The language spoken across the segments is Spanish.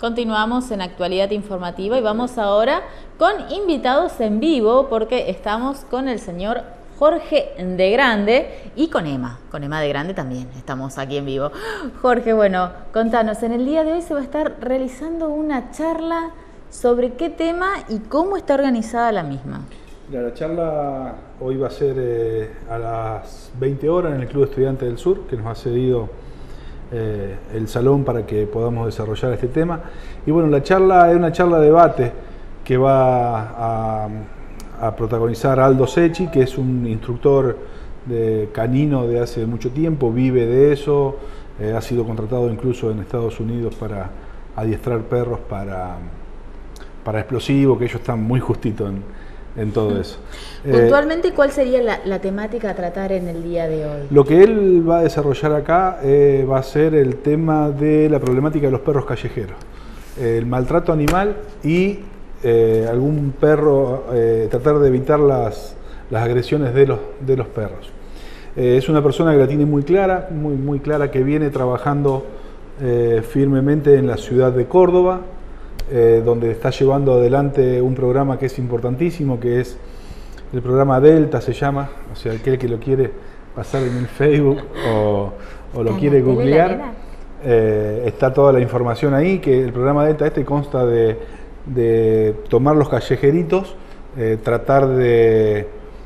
Continuamos en Actualidad Informativa y vamos ahora con invitados en vivo porque estamos con el señor Jorge de Grande y con Emma de Grande también estamos aquí en vivo. Jorge, bueno, contanos, en el día de hoy se va a estar realizando una charla sobre qué tema y cómo está organizada la misma. Mira, la charla hoy va a ser a las 20 horas en el Club Estudiantes del Sur, que nos ha cedido el salón para que podamos desarrollar este tema. Y bueno, la charla es una charla de debate que va a protagonizar Aldo Secchi, que es un instructor de canino de hace mucho tiempo, vive de eso, ha sido contratado incluso en Estados Unidos para adiestrar perros para explosivos, que ellos están muy justitos en todo eso. Puntualmente, ¿cuál sería la temática a tratar en el día de hoy? Lo que él va a desarrollar acá va a ser el tema de la problemática de los perros callejeros, el maltrato animal y algún perro, tratar de evitar las agresiones de los perros. Es una persona que la tiene muy clara, muy clara, que viene trabajando firmemente en la ciudad de Córdoba, donde está llevando adelante un programa que es importantísimo, que es el programa Delta, se llama, o sea, aquel que lo quiere pasar en el Facebook o lo quiere googlear, está toda la información ahí, que el programa Delta consta de tomar los callejeritos, tratar de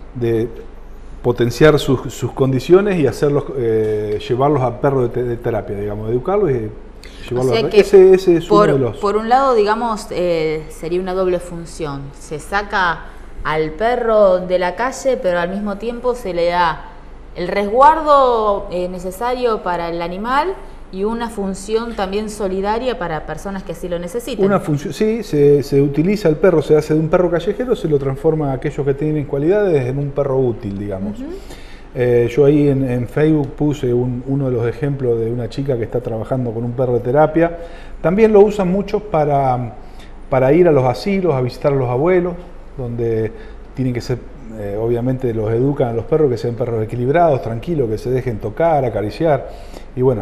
potenciar sus condiciones y hacerlos, llevarlos a perros de terapia, digamos, educarlos y llevarlos. O sea que ese es uno de los... Por un lado, digamos, sería una doble función. Se saca al perro de la calle, pero al mismo tiempo se le da el resguardo necesario para el animal y una función también solidaria para personas que así lo necesitan. Una función, sí, se utiliza el perro, se hace de un perro callejero, se lo transforma a aquellos que tienen cualidades en un perro útil, digamos. Yo ahí en Facebook puse uno de los ejemplos de una chica que está trabajando con un perro de terapia. También lo usan mucho para ir a los asilos, a visitar a los abuelos, donde tienen que ser, obviamente los educan a los perros que sean perros equilibrados, tranquilos, que se dejen tocar, acariciar. Y bueno,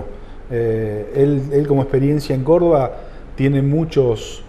él como experiencia en Córdoba tiene muchos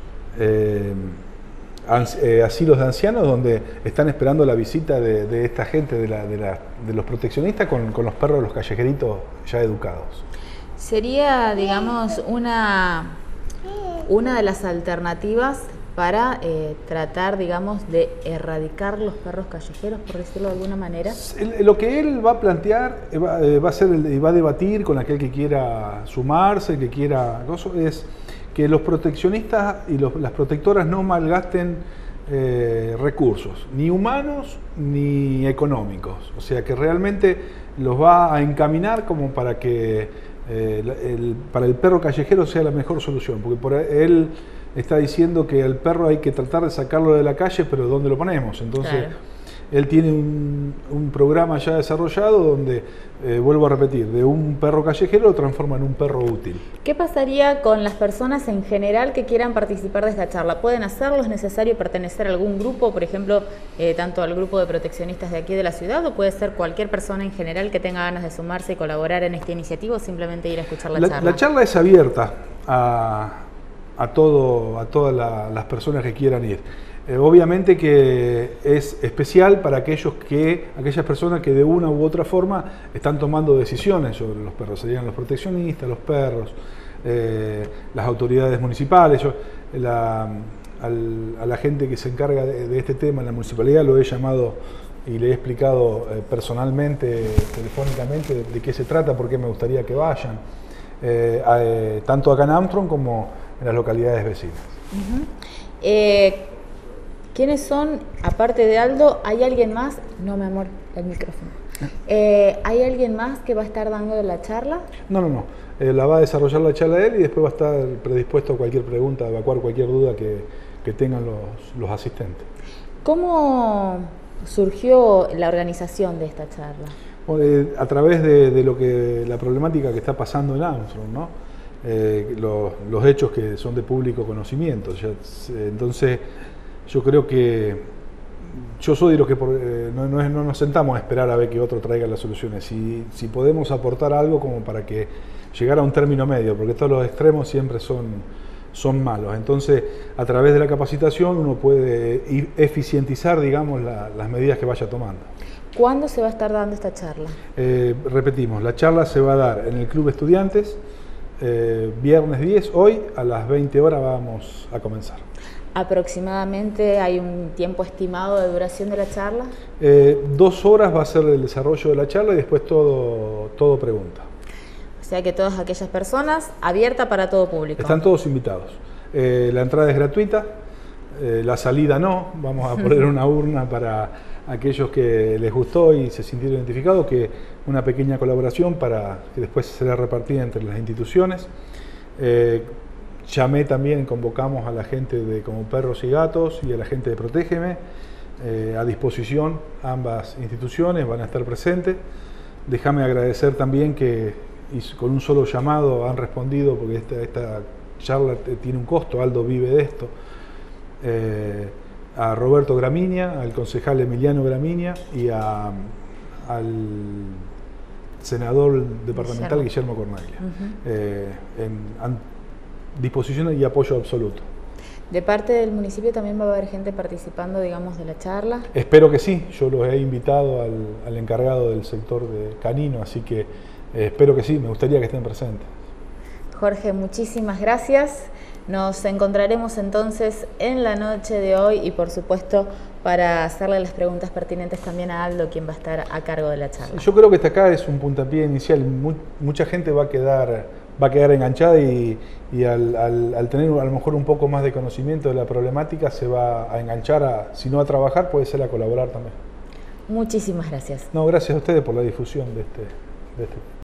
asilos de ancianos donde están esperando la visita de esta gente, de los proteccionistas con los perros, los callejeritos ya educados. Sería, digamos, una de las alternativas para tratar, digamos, de erradicar los perros callejeros, por decirlo de alguna manera. Lo que él va a plantear, va a debatir con aquel que quiera sumarse, que quiera, es que los proteccionistas y las protectoras no malgasten recursos, ni humanos ni económicos. O sea, que realmente los va a encaminar como para que para el perro callejero sea la mejor solución, porque por él está diciendo que al perro hay que tratar de sacarlo de la calle, pero ¿dónde lo ponemos? Entonces, claro, él tiene un programa ya desarrollado donde, vuelvo a repetir, de un perro callejero lo transforma en un perro útil. ¿Qué pasaría con las personas en general que quieran participar de esta charla? ¿Pueden hacerlo? ¿Es necesario pertenecer a algún grupo, por ejemplo, tanto al grupo de proteccionistas de aquí de la ciudad, o puede ser cualquier persona en general que tenga ganas de sumarse y colaborar en esta iniciativa, o simplemente ir a escuchar la charla? La charla es abierta a todas las personas que quieran ir. Obviamente que es especial para aquellas personas que de una u otra forma están tomando decisiones sobre los perros. Serían los proteccionistas, los perros, las autoridades municipales. Yo, a la gente que se encarga de este tema en la municipalidad lo he llamado y le he explicado personalmente, telefónicamente, de qué se trata, por qué me gustaría que vayan, tanto acá en Armstrong como en las localidades vecinas. ¿Quiénes son, aparte de Aldo, hay alguien más? No, mi amor, el micrófono. ¿Hay alguien más que va a estar dando la charla? No. La va a desarrollar la charla él y después va a estar predispuesto a cualquier pregunta, a evacuar cualquier duda que tengan los asistentes. ¿Cómo surgió la organización de esta charla? A través de la problemática que está pasando en Armstrong, ¿no? Los hechos que son de público conocimiento. Entonces, yo creo que yo soy de los que no nos sentamos a esperar a ver que otro traiga las soluciones. Si podemos aportar algo como para que llegar a un término medio, porque todos los extremos siempre son son malos. Entonces, a través de la capacitación uno puede eficientizar, digamos, las medidas que vaya tomando. ¿Cuándo se va a estar dando esta charla? Repetimos, la charla se va a dar en el Club Estudiantes, viernes 10, hoy a las 20 horas vamos a comenzar. ¿Aproximadamente hay un tiempo estimado de duración de la charla? 2 horas va a ser el desarrollo de la charla y después todo pregunta. O sea que todas aquellas personas, abierta para todo público. Están todos invitados. La entrada es gratuita, la salida no. Vamos a poner una urna para aquellos que les gustó y se sintieron identificados, que una pequeña colaboración para que después será repartida entre las instituciones. Llamé también, convocamos a la gente de Como Perros y Gatos y a la gente de Protégeme, a disposición ambas instituciones, van a estar presentes. Déjame agradecer también que con un solo llamado han respondido, porque esta charla tiene un costo, Aldo vive de esto, a Roberto Gramigna, al concejal Emiliano Gramigna y al senador departamental Guillermo Cornaglia. En disposición y apoyo absoluto. ¿De parte del municipio también va a haber gente participando, digamos, de la charla? Espero que sí. Yo los he invitado al encargado del sector de canino, así que espero que sí. Me gustaría que estén presentes. Jorge, muchísimas gracias. Nos encontraremos entonces en la noche de hoy y, por supuesto, para hacerle las preguntas pertinentes también a Aldo, quien va a estar a cargo de la charla. Yo creo que hasta acá es un puntapié inicial. Mucha gente va a quedar enganchada y al tener a lo mejor un poco más de conocimiento de la problemática se va a enganchar, si no a trabajar, puede ser a colaborar también. Muchísimas gracias. No, gracias a ustedes por la difusión de este